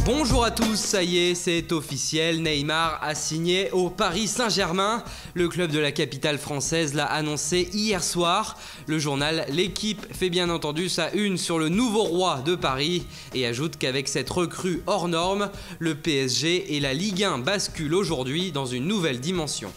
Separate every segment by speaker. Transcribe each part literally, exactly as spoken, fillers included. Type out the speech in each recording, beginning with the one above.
Speaker 1: Bonjour à tous, ça y est, c'est officiel, Neymar a signé au Paris Saint-Germain. Le club de la capitale française l'a annoncé hier soir. Le journal L'Équipe fait bien entendu sa une sur le nouveau roi de Paris et ajoute qu'avec cette recrue hors norme, le P S G et la Ligue un basculent aujourd'hui dans une nouvelle dimension.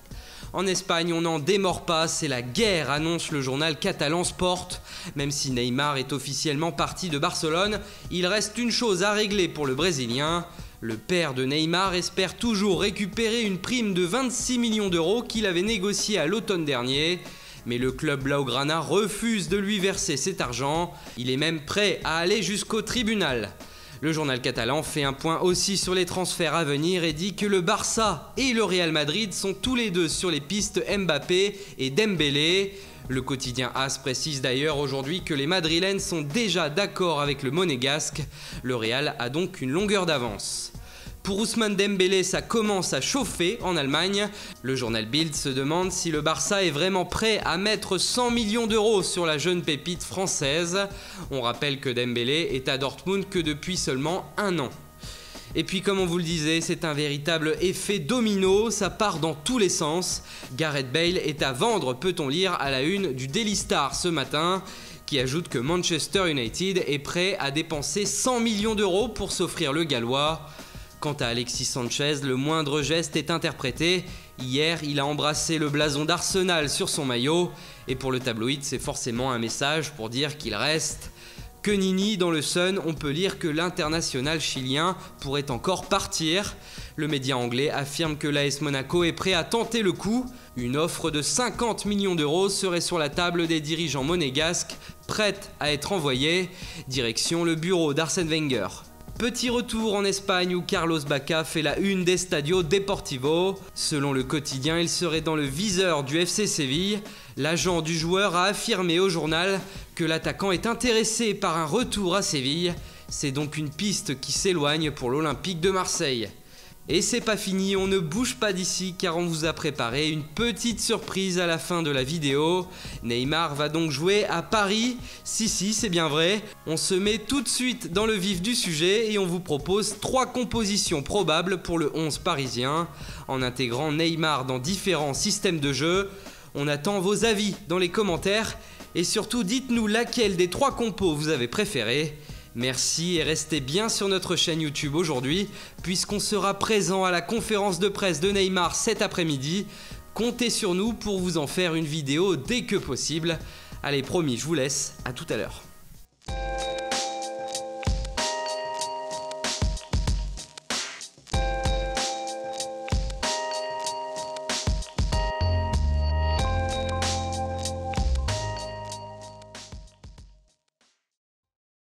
Speaker 1: En Espagne, on n'en démord pas, c'est la guerre, annonce le journal catalan Sport. Même si Neymar est officiellement parti de Barcelone, il reste une chose à régler pour le Brésilien. Le père de Neymar espère toujours récupérer une prime de vingt-six millions d'euros qu'il avait négociée à l'automne dernier. Mais le club blaugrana refuse de lui verser cet argent. Il est même prêt à aller jusqu'au tribunal. Le journal catalan fait un point aussi sur les transferts à venir et dit que le Barça et le Real Madrid sont tous les deux sur les pistes Mbappé et Dembélé. Le quotidien AS précise d'ailleurs aujourd'hui que les Madrilènes sont déjà d'accord avec le Monégasque. Le Real a donc une longueur d'avance. Pour Ousmane Dembélé, ça commence à chauffer en Allemagne. Le journal Bild se demande si le Barça est vraiment prêt à mettre cent millions d'euros sur la jeune pépite française. On rappelle que Dembélé est à Dortmund que depuis seulement un an. Et puis comme on vous le disait, c'est un véritable effet domino, ça part dans tous les sens. Gareth Bale est à vendre, peut-on lire à la une du Daily Star ce matin, qui ajoute que Manchester United est prêt à dépenser cent millions d'euros pour s'offrir le Gallois. Quant à Alexis Sanchez, le moindre geste est interprété. Hier, il a embrassé le blason d'Arsenal sur son maillot. Et pour le tabloïd, c'est forcément un message pour dire qu'il reste. Que Nini, dans le Sun, on peut lire que l'international chilien pourrait encore partir. Le média anglais affirme que l'A S Monaco est prêt à tenter le coup. Une offre de cinquante millions d'euros serait sur la table des dirigeants monégasques, prête à être envoyée. Direction le bureau d'Arsène Wenger. Petit retour en Espagne où Carlos Bacca fait la une d'Estadio Deportivo. Selon le quotidien, il serait dans le viseur du F C Séville. L'agent du joueur a affirmé au journal que l'attaquant est intéressé par un retour à Séville. C'est donc une piste qui s'éloigne pour l'Olympique de Marseille. Et c'est pas fini, on ne bouge pas d'ici car on vous a préparé une petite surprise à la fin de la vidéo. Neymar va donc jouer à Paris. Si si, c'est bien vrai. On se met tout de suite dans le vif du sujet et on vous propose trois compositions probables pour le onze parisien. En intégrant Neymar dans différents systèmes de jeu. On attend vos avis dans les commentaires et surtout dites-nous laquelle des trois compos vous avez préféré. Merci et restez bien sur notre chaîne YouTube aujourd'hui puisqu'on sera présent à la conférence de presse de Neymar cet après-midi. Comptez sur nous pour vous en faire une vidéo dès que possible. Allez, promis, je vous laisse, à tout à l'heure.